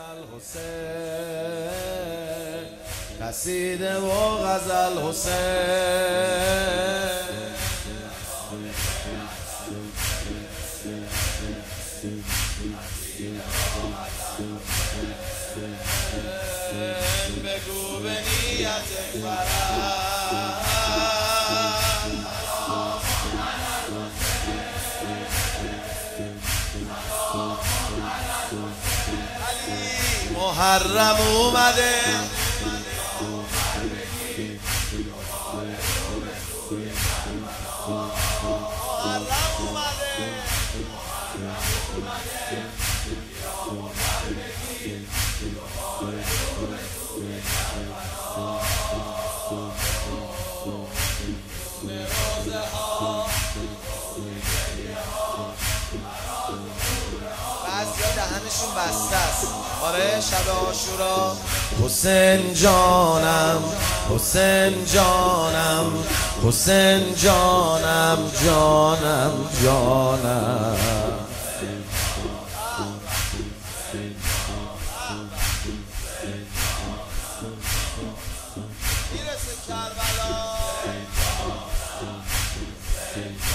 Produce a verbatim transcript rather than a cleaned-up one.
حسین قصیده و غزل حسین بگو به نیت فرح محرم اومده بعضیا دهنشون بسته است. آره شب عاشورا حسین جانم حسین جانم حسین جانم جانم جانم میرسه کربلا